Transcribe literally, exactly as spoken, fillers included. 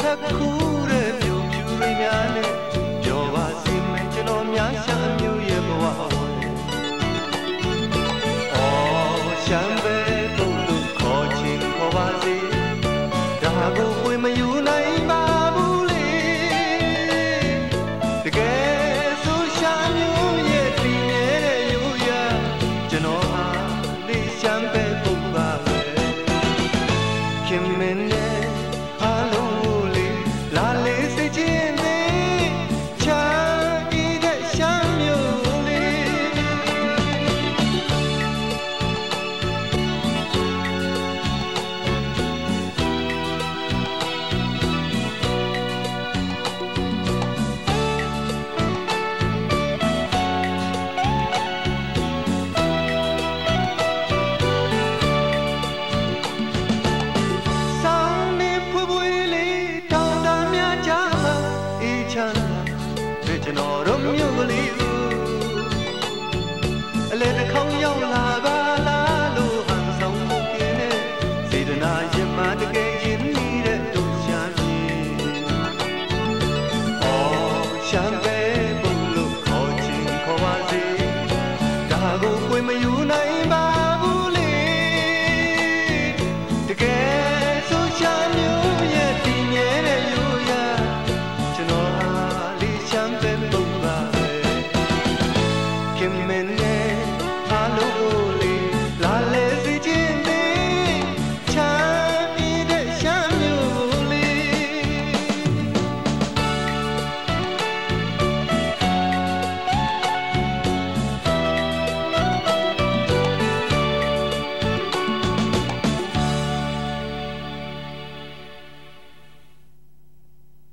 က်ခူးတဲ့မြို့ဖြူတွေများနဲ့ပြောပါစီမယ်ကျွန်တော်များရှာမျိုးရဲ့ဘဝအော်ရှမ်းပဲဘုံလို့ခေါ်ချင်ခေါ်ပါစေဒါကိုဝေမယူနိုင်ပါဘူးလေတကယ်ဆိုရှာမျိုးရဲ့တည်နေတဲ့ယူရကျွန်တော်ဟာလေးရှမ်းပဲဘုံပါပဲခင်မင်းနဲ့အားလုံးလေးလာလေးစိတ်ချင်းလေးချာဤတဲ့ရှမ်းမျိုးလေးကျွန်တော်တို့မြို့ကလေးအလဲတစ်ခေါက်ရောက်လာပါလားလို့ဟန်ဆောင်မှုကင်းနဲ့စေတနာရင်မတကယ်ရင်နေတဲ့တို့ရှာပြေအော်ရှမ်းပဲဘုံလို့ခေါ်ချင်ခေါ်ပါစေဒါကိုကိုယ်မယူနိုင်ပါဘူးလေတကယ်ဆိုရှာမျိုးရဲ့တည်မြဲတဲ့ယူရကျွန်တော်ဟာလေးရှမ်းပဲခင်မင်းနဲ့အားလုံး